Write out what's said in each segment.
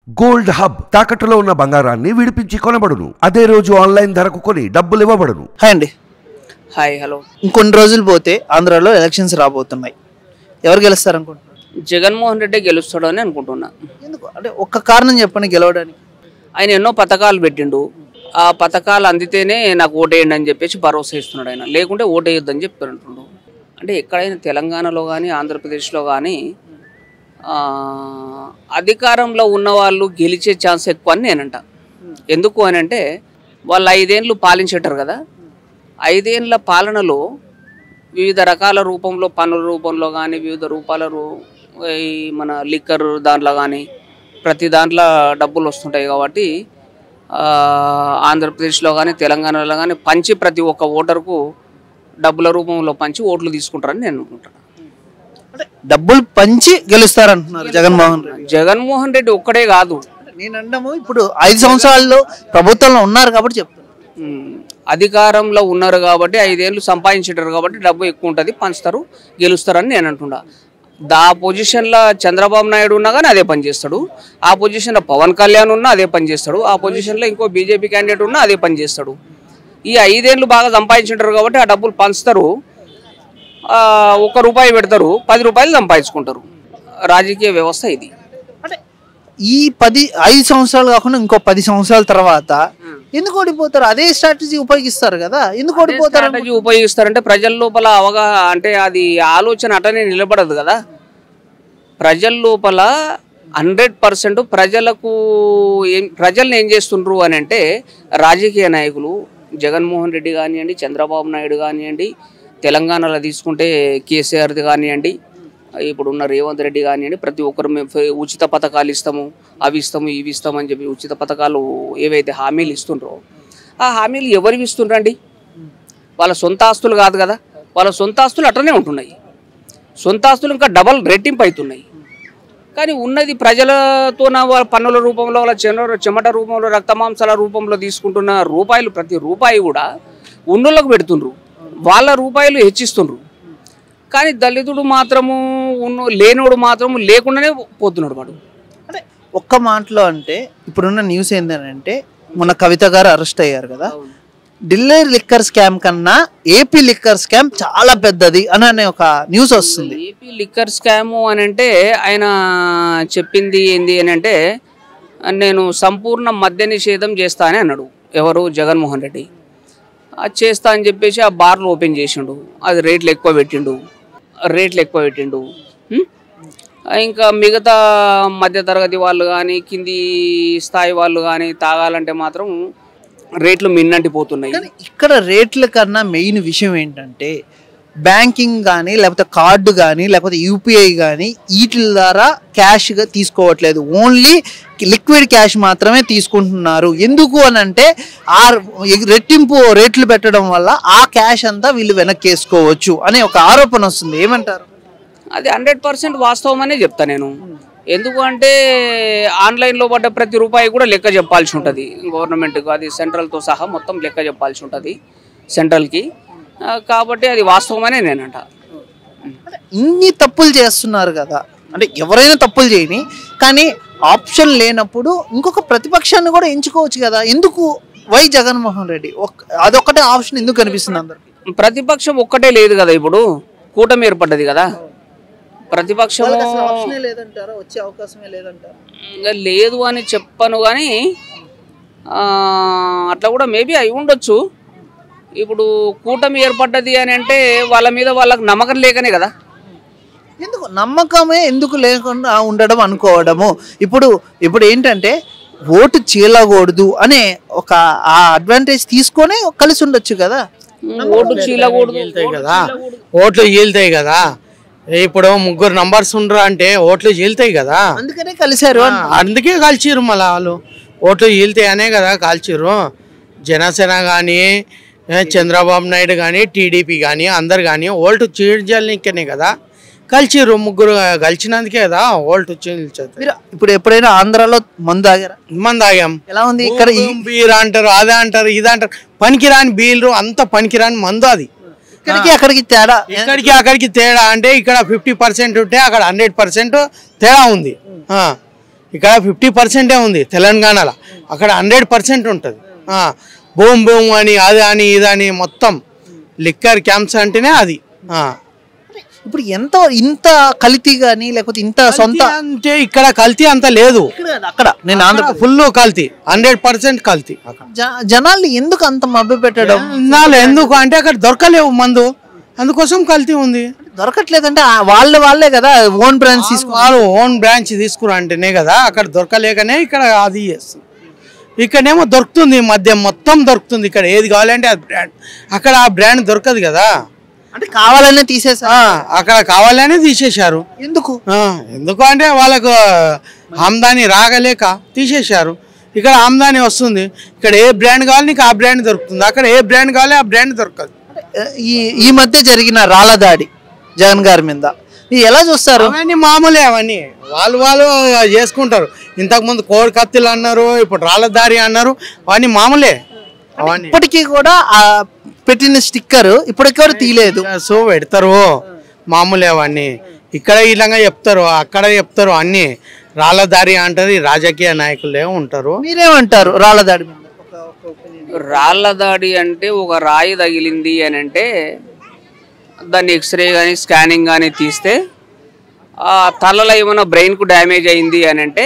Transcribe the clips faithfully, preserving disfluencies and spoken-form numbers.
Gold hub తాకట్టులో ఉన్న బంగారాన్ని విడిపించి కొనబడును. అదే రోజు ఆన్లైన్ ధరకు కొని డబ్బులు ఇవ్వబడును. హాయ్ అండి. Hi hello. ఇంకొన్ని రోజులు పోతే ఆంధ్రాలో ఎలక్షన్స్ రాబోతున్నాయి. ఎవరు గెలుస్తారు అనుకుంటున్నారు? జగన్మోహన్ రెడ్డి గెలుస్తాడు అని అనుకుంటున్నా. ఎందుకు అంటే ఒక్క కారణం చెప్పండి గెలవడానికి. ఆయన ఎన్నో పథకాలు పెట్టిండు. ఆ పథకాలు అందితేనే నాకు ఓటేయండి అని చెప్పేసి భరోసా ఇస్తున్నాడు. ఆయన లేకుంటే ఓటేయొద్దని చెప్తుంటుండు. అంటే ఎక్కడైనా తెలంగాణలో కానీ ఆంధ్రప్రదేశ్లో కానీ అధికారంలో ఉన్న వాళ్ళు గెలిచే ఛాన్స్ ఎక్కువ అని నేనంట. ఎందుకు అని అంటే వాళ్ళు ఐదేళ్ళు పాలించేటారు కదా. ఐదేళ్ల పాలనలో వివిధ రకాల రూపంలో పన్నుల రూపంలో కానీ వివిధ రూపాల రూ ఈ మన లిక్కర్ దాంట్లో కానీ ప్రతి దాంట్లో డబ్బులు వస్తుంటాయి. కాబట్టి ఆంధ్రప్రదేశ్లో కానీ తెలంగాణలో కానీ పంచి ప్రతి ఒక్క ఓటర్కు డబ్బుల రూపంలో పంచి ఓట్లు తీసుకుంటారని నేను అనుకుంటాను. అంటే డబ్బులు పంచి గెలుస్తారంటున్నారు జగన్మోహన్ రెడ్డి. జగన్మోహన్ రెడ్డి ఒక్కడే కాదు. నేను అంటాము ఇప్పుడు ఐదు సంవత్సరాల్లో ప్రభుత్వంలో ఉన్నారు కాబట్టి చెప్తాను. అధికారంలో ఉన్నారు కాబట్టి ఐదేళ్ళు సంపాదించారు కాబట్టి డబ్బు ఎక్కువ ఉంటుంది, పంచుతారు, గెలుస్తారని నేను అంటున్నా. దా పొజిషన్లో చంద్రబాబు నాయుడు ఉన్నా కానీ అదే పని చేస్తాడు. ఆ పొజిషన్లో పవన్ కళ్యాణ్ ఉన్నా అదే పని చేస్తాడు. ఆ పొజిషన్లో ఇంకో బీజేపీ క్యాండిడేట్ ఉన్నా అదే పని చేస్తాడు. ఈ ఐదేళ్ళు బాగా సంపాదించారు కాబట్టి ఆ డబ్బులు పంచుతారు. ఒక రూపాయి పెడతారు, పది రూపాయలు సంపాదించుకుంటారు. రాజకీయ వ్యవస్థ ఇది. అంటే ఈ పది ఐదు సంవత్సరాలు కాకుండా ఇంకో పది సంవత్సరాల తర్వాత ఎందుకు ఓడిపోతారు? అదే స్ట్రాటజీ ఉపయోగిస్తారు కదా. ఎందుకు ఓడిపోతారు? స్ట్రాటజీ ఉపయోగిస్తారంటే ప్రజల లోపల అవగాహన అంటే అది ఆలోచన అటనే నిలబడదు కదా. ప్రజల లోపల హండ్రెడ్ పర్సెంట్ ప్రజలకు ఏం ప్రజల్ని ఏం చేస్తుండ్రు అని అంటే రాజకీయ నాయకులు జగన్మోహన్ రెడ్డి కానివ్వండి, చంద్రబాబు నాయుడు కానివ్వండి, తెలంగాణలో తీసుకుంటే కేసీఆర్ది కానివ్వండి, ఇప్పుడున్న రేవంత్ రెడ్డి కానివ్వండి, ప్రతి ఒక్కరు మేము ఉచిత పథకాలు ఇస్తాము, అవి ఇస్తాము, ఇవి ఇస్తామని చెప్పి ఉచిత పథకాలు ఏవైతే హామీలు ఇస్తుండ్రో ఆ హామీలు ఎవరికి ఇస్తుండ్రండి? వాళ్ళ సొంత ఆస్తులు కాదు కదా. వాళ్ళ సొంత ఆస్తులు అట్లనే ఉంటున్నాయి. సొంత ఆస్తులు ఇంకా డబల్ రెట్టింపు అవుతున్నాయి. కానీ ఉన్నది ప్రజలతో వాళ్ళ పన్నుల రూపంలో వాళ్ళ చెమ చెమట రూపంలో రక్తమాంసాల రూపంలో తీసుకుంటున్న రూపాయలు ప్రతి రూపాయి కూడా ఉన్నోళ్ళకు పెడుతుండ్రు, వాళ్ళ రూపాయలు హెచ్చిస్తుండ్రు. కానీ దళితుడు మాత్రము ఉన్న లేనోడు మాత్రము లేకుండానే పోతున్నాడు వాడు. అంటే ఒక్క మాటలో అంటే ఇప్పుడున్న న్యూస్ ఏంటంటే మొన్న కవిత గారు అరెస్ట్ అయ్యారు కదా. ఢిల్లీ లిక్కర్ స్కామ్ కన్నా ఏపీ లిక్కర్ స్కామ్ చాలా పెద్దది అని అనే ఒక న్యూస్ వస్తుంది. ఏపీ లిక్కర్ స్కాము అని అంటే ఆయన చెప్పింది ఏంది అని అంటే నేను సంపూర్ణ మద్య నిషేధం చేస్తా అని అన్నాడు. ఎవరు? జగన్మోహన్ రెడ్డి. అది చేస్తా అని చెప్పేసి ఆ బార్లు ఓపెన్ చేసిండు. అది రేట్లు ఎక్కువ పెట్టిండు రేట్లు ఎక్కువ పెట్టిండు ఇంకా మిగతా మధ్యతరగతి వాళ్ళు కానీ కింది స్థాయి వాళ్ళు కానీ తాగాలంటే మాత్రం రేట్లు మిన్నంటి పోతున్నాయి. ఇక్కడ రేట్ల కన్నా మెయిన్ విషయం ఏంటంటే బ్యాంకింగ్ కానీ లేకపోతే కార్డు కానీ లేకపోతే యూపీఐ కానీ వీటి ద్వారా క్యాష్గా తీసుకోవట్లేదు. ఓన్లీ లిక్విడ్ క్యాష్ మాత్రమే తీసుకుంటున్నారు. ఎందుకు అని అంటే ఆ రెట్టింపు రేట్లు పెట్టడం వల్ల ఆ క్యాష్ అంతా వీళ్ళు వెనక్కి వేసుకోవచ్చు అనే ఒక ఆరోపణ వస్తుంది. ఏమంటారు? అది హండ్రెడ్ పర్సెంట్ వాస్తవం అనే చెప్తా నేను. ఎందుకు అంటే ఆన్లైన్లో పడ్డ ప్రతి రూపాయి కూడా లెక్క చెప్పాల్సి ఉంటుంది గవర్నమెంట్కి. అది సెంట్రల్తో సహా మొత్తం లెక్క చెప్పాల్సి ఉంటుంది సెంట్రల్కి. కాబట్టి అది వాస్తవమనే నేనంట. ఇన్ని తప్పులు చేస్తున్నారు కదా. అంటే ఎవరైనా తప్పులు చేయని కానీ ఆప్షన్ లేనప్పుడు ఇంకొక ప్రతిపక్షాన్ని కూడా ఎంచుకోవచ్చు కదా. ఎందుకు వై జగన్మోహన్ రెడ్డి అదొక్కటే ఆప్షన్ ఎందుకు కనిపిస్తుంది అందరికి? ప్రతిపక్షం ఒక్కటే లేదు కదా. ఇప్పుడు కూటమి ఏర్పడ్డది కదా. ప్రతిపక్షం వచ్చే అవకాశమే లేదంటారు. లేదు అని చెప్పను కానీ అట్లా కూడా మేబీ అయి ఉండొచ్చు. ఇప్పుడు కూటమి ఏర్పడ్డది అని అంటే వాళ్ళ మీద వాళ్ళకి నమ్మకం లేకనే కదా. ఎందుకు నమ్మకమే ఎందుకు లేకుండా ఉండడం అనుకోవడము. ఇప్పుడు ఇప్పుడు ఏంటంటే ఓటు చీలకూడదు అనే ఒక ఆ అడ్వాంటేజ్ తీసుకొని కలిసి ఉండొచ్చు కదా. ఓటు చీలకూడదు కదా, ఓట్లు చీలుతాయి కదా. ఇప్పుడు ముగ్గురు నంబర్స్ ఉండరు అంటే ఓట్లు చీలుతాయి కదా, అందుకనే కలిసారు. అందుకే కాల్చిరు. మళ్ళీ వాళ్ళు ఓట్లు చీలుతాయి అనే కదా కాల్చిరు. జనసేన కానీ చంద్రబాబు నాయుడు కానీ టీడీపీ కానీ అందరు కానీ ఓల్ట్ చీల్చనికనే కదా కలిసిరు. ముగ్గురు కలిసినందుకే కదా ఓల్ట్ చీల్చారు. ఇప్పుడు ఎప్పుడైనా ఆంధ్రాలో మందు ఆగారా? మందు ఆగాం. ఎలా ఉంది ఇక్కడ? బీర్ అంటారు, అదే అంటారు, ఇది అంటారు. పనికిరాని బీర్లు అంత పనికిరాని మందు అది. ఇక్కడికి అక్కడికి తేడా, ఇక్కడికి అక్కడికి తేడా అంటే ఇక్కడ ఫిఫ్టీ పర్సెంట్ ఉంటే అక్కడ హండ్రెడ్ పర్సెంట్ తేడా ఉంది. ఇక్కడ ఫిఫ్టీ పర్సెంటే ఉంది తెలంగాణలో, అక్కడ హండ్రెడ్ పర్సెంట్ ఉంటుంది. బూమ్ బూమ్ అని అది అని ఇది అని మొత్తం లిక్కర్ క్యాంప్స్ అంటేనే అది. ఇప్పుడు ఎంత ఇంత కల్తీ కానీ లేకపోతే ఇంత సొంత అంటే ఇక్కడ కల్తీ అంత లేదు, అక్కడ నేను ఆంధ్ర ఫుల్ కల్తీ, హండ్రెడ్ పర్సెంట్ కల్తీ. జనాల్ని ఎందుకు అంత మభ్య పెట్టడం? ఎందుకు అంటే అక్కడ దొరకలేవు మందు, అందుకోసం కల్తీ ఉంది. దొరకట్లేదంటే వాళ్ళ వాళ్ళే కదా ఓన్ బ్రాంచ్ తీసుకున్నారు, ఓన్ బ్రాంచ్ తీసుకురా అంటేనే కదా అక్కడ దొరకలేకనే ఇక్కడ అది చేస్తుంది. ఇక్కడేమో దొరుకుతుంది, మద్యం మొత్తం దొరుకుతుంది. ఇక్కడ ఏది కావాలంటే అది బ్రాండ్, అక్కడ ఆ బ్రాండ్ దొరకదు కదా, అంటే కావాలనే తీసేసా. అక్కడ కావాలనే తీసేశారు. ఎందుకు ఎందుకు అంటే వాళ్ళకు ఆమ్దాని రాగలేక తీసేశారు. ఇక్కడ ఆమ్దాని వస్తుంది, ఇక్కడ ఏ బ్రాండ్ కావాలి నీకు ఆ బ్రాండ్ దొరుకుతుంది, అక్కడ ఏ బ్రాండ్ కావాలి ఆ బ్రాండ్ దొరకదు. ఈ ఈ మధ్య జరిగిన రాళ్ళ దాడి జగన్ గారి మీద ఎలా చూస్తారు? అవన్నీ మామూలే, అవన్నీ వాళ్ళు వాళ్ళు చేసుకుంటారు. ఇంతకుముందు కోడి కత్తులు అన్నారు, ఇప్పుడు రాళ్ళ దారి అన్నారు, అవన్నీ మామూలే. అవన్నీ ఇప్పటికీ కూడా పెట్టిన స్టిక్కర్ ఇప్పటికీ కూడా తీయలేదు. సో పెడతారు మామూలే అవన్నీ. ఇక్కడ ఇలాగా చెప్తారు, అక్కడ చెప్తారు, అన్ని రాళ్ళ దారి అంటారు. రాజకీయ నాయకులే ఉంటారు. మీరేమంటారు రాళ్ళ దాడి మీద? రాళ్ళ దాడి అంటే ఒక రాయి తగిలింది అని అంటే దాన్ని ఎక్స్రే కానీ స్కానింగ్ కానీ తీస్తే ఆ తలలో ఏమైనా బ్రెయిన్కు డ్యామేజ్ అయింది అని అంటే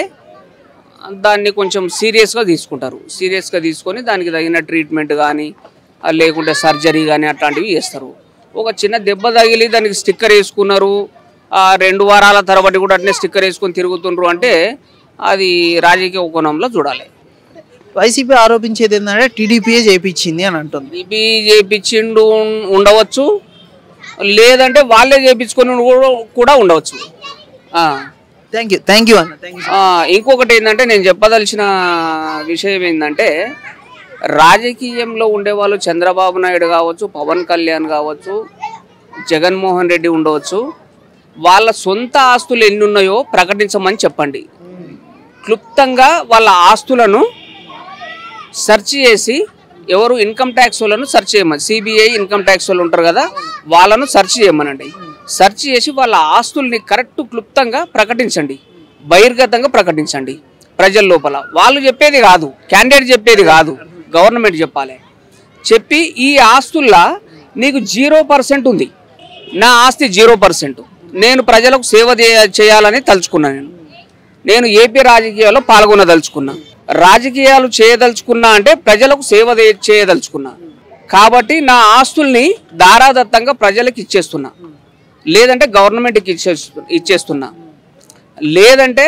దాన్ని కొంచెం సీరియస్గా తీసుకుంటారు. సీరియస్గా తీసుకొని దానికి తగిన ట్రీట్మెంట్ కానీ లేకుంటే సర్జరీ కానీ అట్లాంటివి చేస్తారు. ఒక చిన్న దెబ్బ తగిలి దానికి స్టిక్కర్ వేసుకున్నారు, రెండు వారాల తరబడి కూడా అట్నే స్టిక్కర్ వేసుకొని తిరుగుతుండ్రు అంటే అది రాజకీయ కోణంలో చూడాలి. వైసీపీ ఆరోపించేది ఏంటంటే టీడీపీయే చేయించింది అని అంటుంది. టీడీపీ చేయించిండు ఉండవచ్చు, లేదంటే వాళ్ళే చేయించుకొని కూడా ఉండవచ్చు. థ్యాంక్ యూ థ్యాంక్ యూ అన్న థ్యాంక్ యూ. ఇంకొకటి ఏంటంటే నేను చెప్పదలిచిన విషయం ఏంటంటే రాజకీయంలో ఉండేవాళ్ళు చంద్రబాబు నాయుడు కావచ్చు, పవన్ కళ్యాణ్ కావచ్చు, జగన్మోహన్ రెడ్డి ఉండవచ్చు, వాళ్ళ సొంత ఆస్తులు ఎన్ని ఉన్నాయో ప్రకటించమని చెప్పండి. క్లుప్తంగా వాళ్ళ ఆస్తులను సెర్చ్ చేసి ఎవరు ఇన్కమ్ ట్యాక్స్ వాళ్ళను సెర్చ్ చేయమని, సిబిఐ ఇన్కమ్ ట్యాక్స్ వాళ్ళు ఉంటారు కదా వాళ్ళను సెర్చ్ చేయమనండి. సెర్చ్ చేసి వాళ్ళ ఆస్తుల్ని కరెక్ట్ క్లుప్తంగా ప్రకటించండి, బహిర్గతంగా ప్రకటించండి ప్రజల లోపల. వాళ్ళు చెప్పేది కాదు, క్యాండిడేట్ చెప్పేది కాదు, గవర్నమెంట్ చెప్పాలి. చెప్పి ఈ ఆస్తుల్లో నీకు జీరో పర్సెంట్ ఉంది, నా ఆస్తి జీరో పర్సెంట్, నేను ప్రజలకు సేవ చేయాలని తలుచుకున్నా, నేను నేను ఏపీ రాజకీయాల్లో పాల్గొనదలుచుకున్నా, రాజకీయాలు చేయదలుచుకున్నా అంటే ప్రజలకు సేవ చేయదలుచుకున్నా కాబట్టి నా ఆస్తుల్ని దారాదత్తంగా ప్రజలకు ఇచ్చేస్తున్నా, లేదంటే గవర్నమెంట్కి ఇచ్చేస్తు ఇచ్చేస్తున్నా లేదంటే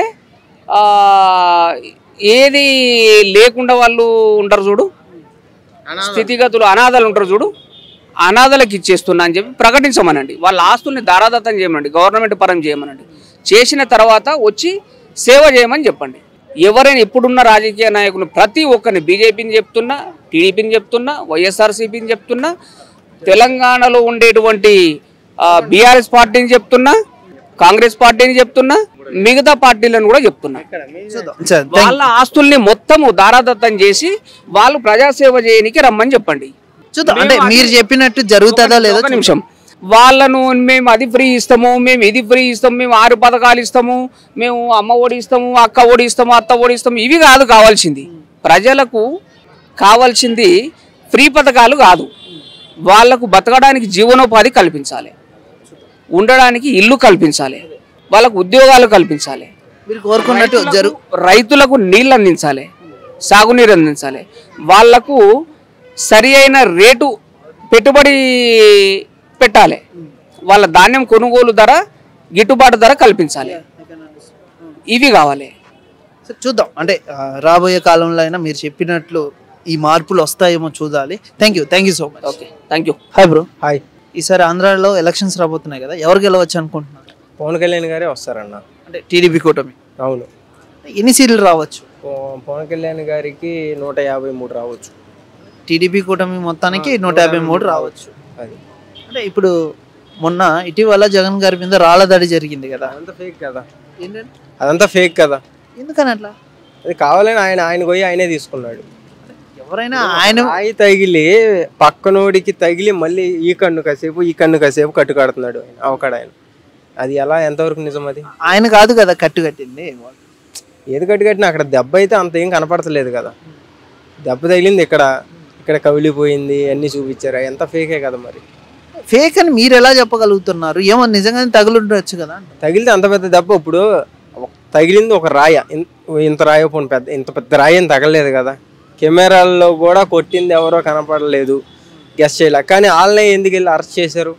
ఏది లేకుండా వాళ్ళు ఉంటారు చూడు, స్థితిగతులు అనాథలు ఉంటారు చూడు, అనాథలకు ఇచ్చేస్తున్నా అని చెప్పి ప్రకటించమనండి. వాళ్ళ ఆస్తుల్ని దారాదత్తం చేయమనండి, గవర్నమెంట్ పరం చేయమనండి. చేసిన తర్వాత వచ్చి సేవ చేయమని చెప్పండి. ఎవరైనా ఇప్పుడున్న రాజకీయ నాయకులు ప్రతి ఒక్కరిని, బీజేపీని చెప్తున్నా, టీడీపీని చెప్తున్నా, వైఎస్ఆర్సీపీని చెప్తున్నా, తెలంగాణలో ఉండేటువంటి బీఆర్ఎస్ పార్టీని చెప్తున్నా, కాంగ్రెస్ పార్టీని చెప్తున్నా, మిగతా పార్టీలను కూడా చెప్తున్నా. వాళ్ళ ఆస్తుల్ని మొత్తము దారాదత్తం చేసి వాళ్ళు ప్రజాసేవ చేయడానికి రమ్మని చెప్పండి. చూద్దాం అంటే మీరు చెప్పినట్టు జరుగుతుందో లేదో. ఒక నిమిషం, వాళ్ళను మేము అది ఫ్రీ ఇస్తాము, మేము ఇది ఫ్రీ ఇస్తాము, మేము ఆరు పథకాలు ఇస్తాము, మేము అమ్మ ఒడి ఇస్తాము, అక్క ఒడి ఇస్తాము, అత్త ఒడి ఇస్తాము, ఇవి కాదు కావాల్సింది. ప్రజలకు కావాల్సింది ఫ్రీ పథకాలు కాదు, వాళ్లకు బతకడానికి జీవనోపాధి కల్పించాలి, ఉండడానికి ఇల్లు కల్పించాలి, వాళ్ళకు ఉద్యోగాలు కల్పించాలి, మీరు కోరుకున్నట్టు జరుగు రైతులకు నీళ్ళు అందించాలి, సాగునీరు అందించాలి, వాళ్లకు సరి అయిన రేటు పెట్టుబడి పెట్టాలి, వాళ్ళ ధాన్యం కొనుగోలు ధర గిట్టుబాటు ధర కల్పించాలి, ఇవి కావాలి. చూద్దాం అంటే రాబోయే కాలంలో అయినా మీరు చెప్పినట్లు ఈ మార్పులు వస్తాయేమో చూడాలి. Thank you thank you so much. Okay thank you. Hi bro. Hi. ఈసారి ఆంధ్రాలో ఎలక్షన్స్ రాబోతున్నాయి కదా, ఎవరు గెలవచ్చు అనుకుంటున్నారు? పవన్ కళ్యాణ్ గారే వస్తారన్న. అంటే టీడీపీ కూటమి. అవును. ఎన్ని సీట్లు రావచ్చు? పవన్ కళ్యాణ్ గారికి నూట యాభై మూడు రావచ్చు. టీడీపీ కూటమి మొత్తానికి నూట యాభై మూడు రావచ్చు. అది అంటే ఇప్పుడు మొన్న ఇటీవల జగన్ గారి మీద రాళ్ళ దాడి జరిగింది కదా, అదంతా ఫేక్ కదా. ఏంటంటే అదంతా ఫేక్ కదా. ఎందుకని అట్లా? అది కావాలని ఆయన ఆయన పోయి ఆయనే తీసుకున్నాడు. ఎవరైనా ఆయన ఆయి తగిలి పక్కనోడికి తగిలి మళ్ళీ ఈ కన్ను కాసేపు ఈ కన్ను కాసేపు కట్టు కడుతున్నాడు ఆయన అవకాడ ఆయన. అది ఎలా ఎంతవరకు నిజం? అది ఆయన కాదు కదా కట్టు కట్టింది, ఏది కట్టు కట్టినా అక్కడ దెబ్బ అయితే అంత ఏం కనపడతలేదు కదా. దెబ్బ తగిలింది ఇక్కడ, ఇక్కడ కవిలిపోయింది అన్నీ చూపించారు, ఎంత ఫేకే కదా. మరి ఫేక్ అని మీరు ఎలా చెప్పగలుగుతున్నారు? ఏమో నిజంగానే తగులుండొచ్చు కదా. తగిలితే అంత పెద్ద దెబ్బ, ఇప్పుడు తగిలింది ఒక రాయ, ఇంత రాయ పోను పెద్ద ఇంత పెద్ద రాయి ఏం తగలలేదు కదా. కెమెరాల్లో కూడా కొట్టింది ఎవరో కనపడలేదు, గెస్ట్ చేయలే. కానీ వాళ్ళనే ఎందుకు వెళ్ళి అరెస్ట్ చేశారు?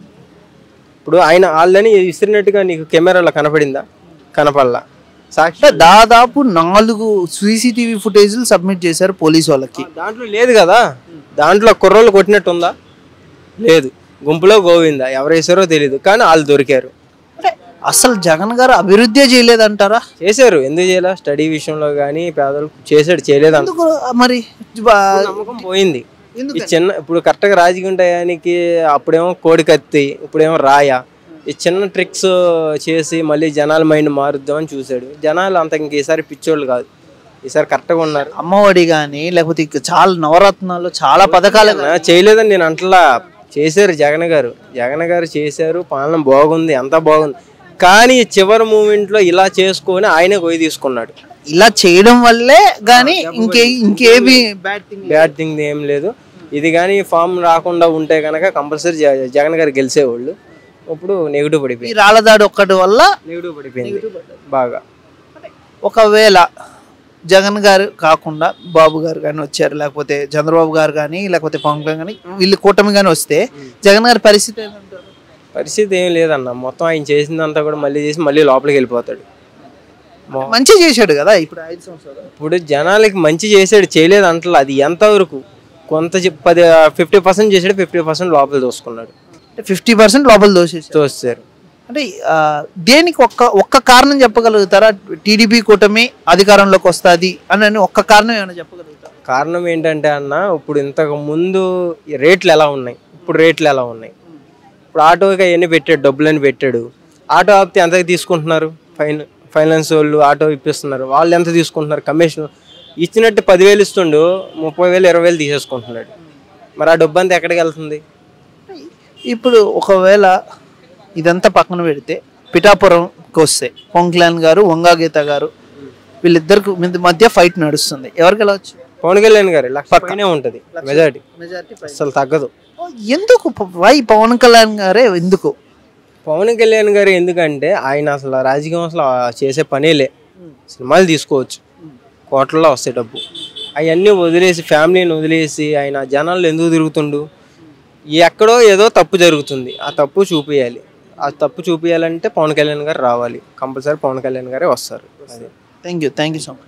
ఇప్పుడు ఆయన వాళ్ళని విసిరినట్టుగా నీకు కెమెరాలో కనపడిందా? కనపడలా. సాక్షి దాదాపు నాలుగు సీసీటీవీ ఫుటేజ్లు సబ్మిట్ చేశారు పోలీసు వాళ్ళకి. దాంట్లో లేదు కదా. దాంట్లో కుర్రోళ్ళు కొట్టినట్టు ఉందా? లేదు. గుంపులో గోవిందా ఎవరు వేసారో తెలీదు, కానీ వాళ్ళు దొరికారు. అసలు జగన్ గారు అభివృద్ధి చేయలేదంటారా? చేశారు. ఎందుకు చేయలే? స్టడీ విషయంలో కానీ పేదలు చేశాడు, చేయలేదు మరి నమ్మకం పోయింది. ఈ చిన్న ఇప్పుడు కరెక్ట్గా రాజకీయ టయానికి అప్పుడేమో కోడి కత్తి, ఇప్పుడేమో రాయ, ఈ చిన్న ట్రిక్స్ చేసి మళ్ళీ జనాల మైండ్ మారుద్దామని చూశాడు. జనాలు అంత ఇంక ఈసారి పిచ్చోళ్ళు కాదు, ఈసారి కరెక్ట్గా ఉన్నారు. అమ్మఒడి కానీ లేకపోతే చాలా నవరత్నాలు చాలా పథకాలు చేయలేదని నేను అంటలా. చేశారు జగన్ గారు, జగన్ గారు చేశారు, పాలన బాగుంది, అంతా బాగుంది. కానీ చివరి మూమెంట్లో ఇలా చేసుకొని ఆయనే గొయ్యి తీసుకున్నాడు. ఇలా చేయడం వల్లే కానీ ఇంకే ఇంకేమి బ్యాడ్ థింగ్ ఏం లేదు. ఇది కానీ ఫామ్ రాకుండా ఉంటే కనుక కంపల్సరీ జగన్ గారు గెలిచేవాళ్ళు. ఇప్పుడు నెగిటివ్ పడిపోయింది. రాళ్ళదాడి ఒక్కటి వల్ల నెగిటివ్ పడిపోయింది బాగా. ఒకవేళ జగన్ గారు కాకుండా బాబు గారు కానీ వచ్చారు, లేకపోతే చంద్రబాబు గారు కానీ లేకపోతే పవన్ కళ్యాణ్ కానీ వీళ్ళు కూటమి కానీ వస్తే జగన్ గారి పరిస్థితి ఏంటంటారు? పరిస్థితి ఏం లేదన్న. మొత్తం ఆయన చేసిందంతా కూడా మళ్ళీ చేసి మళ్ళీ లోపలికి వెళ్ళిపోతాడు. మంచి చేశాడు కదా ఇప్పుడు ఐదు సంవత్సరాలు. ఇప్పుడు జనాలకి మంచి చేసాడు, చేయలేదు అంటలా. అది ఎంతవరకు కొంత పది ఫిఫ్టీ పర్సెంట్ చేసాడు, ఫిఫ్టీ పర్సెంట్ లోపల దోసుకున్నాడు. ఫిఫ్టీ పర్సెంట్ లోపల దోసేసి తోస్తారు. అంటే దేనికి ఒక్క ఒక్క కారణం చెప్పగలుగుతారా? టీడీపీ కూటమి అధికారంలోకి వస్తుంది అని ఒక్క కారణం ఏమైనా చెప్పగలుగుతారా? కారణం ఏంటంటే అన్న, ఇప్పుడు ఇంతకు ముందు రేట్లు ఎలా ఉన్నాయి, ఇప్పుడు రేట్లు ఎలా ఉన్నాయి. ఇప్పుడు ఆటోకి అవన్నీ పెట్టాడు, డబ్బులని పెట్టాడు. ఆటో ఆపితే ఎంతకి తీసుకుంటున్నారు? ఫైన్ ఫైనాన్స్ వాళ్ళు ఆటో ఇప్పిస్తున్నారు, వాళ్ళు ఎంత తీసుకుంటున్నారు? కమిషన్ ఇచ్చినట్టు పదివేలు ఇస్తుండు, ముప్పై వేలు ఇరవై వేలు తీసేసుకుంటున్నాడు. మరి ఆ డబ్బు అంతా ఎక్కడికి వెళ్తుంది? ఇప్పుడు ఒకవేళ ఇదంతా పక్కన పెడితే పిఠాపురంకి వస్తే పవన్ కళ్యాణ్ గారు, వంగా గీత గారు వీళ్ళిద్దరికి మధ్య ఫైట్ నడుస్తుంది. ఎవరికి వెళ్ళవచ్చు? పవన్ కళ్యాణ్ గారు పక్కనే ఉంటుంది మెజారిటీ, అసలు తగ్గదు. ఎందుకు వై పవన్ కళ్యాణ్ గారే ఎందుకు? పవన్ కళ్యాణ్ గారు ఎందుకంటే ఆయన అసలు రాజకీయం అసలు చేసే పనేలే. సినిమాలు తీసుకోవచ్చు, కోట్లలో వస్తాయి డబ్బు, అవన్నీ వదిలేసి ఫ్యామిలీని వదిలేసి ఆయన జనాల్లో ఎందుకు తిరుగుతుండు? ఎక్కడో ఏదో తప్పు జరుగుతుంది, ఆ తప్పు చూపించాలి. ఆ తప్పు చూపించాలంటే పవన్ కళ్యాణ్ గారు రావాలి, కంపల్సరీ పవన్ కళ్యాణ్ గారే వస్తారు. Thank you thank you so much.